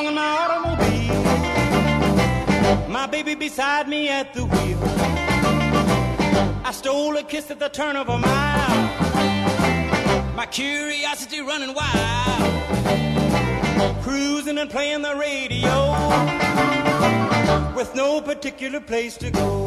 along in my automobile, my baby beside me at the wheel. I stole a kiss at the turn of a mile, my curiosity running wild, cruising and playing the radio with no particular place to go.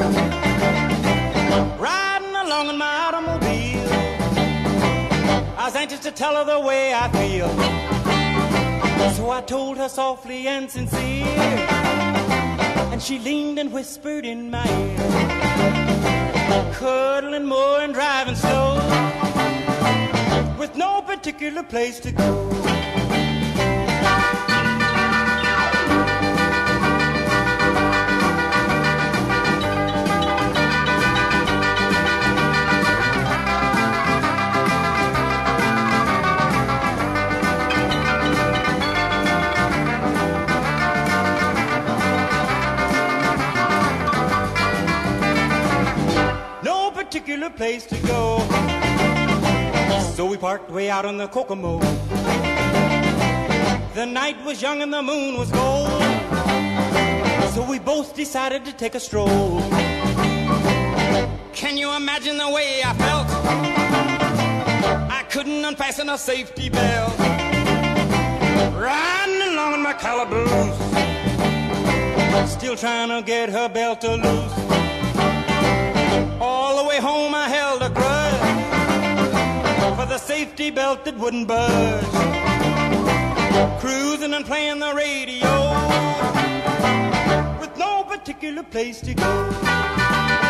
Riding along in my automobile, I was anxious to tell her the way I feel. So I told her softly and sincere, and she leaned and whispered in my ear, cuddling more and driving slow, with no particular place to go. Particular place to go. So we parked way out on the Kokomo. The night was young and the moon was gold, so we both decided to take a stroll. Can you imagine the way I felt? I couldn't unfasten a safety belt, riding along in my calaboose, still trying to get her belt to loose. All the way home I held a grudge for the safety belt that wouldn't budge, cruising and playing the radio with no particular place to go.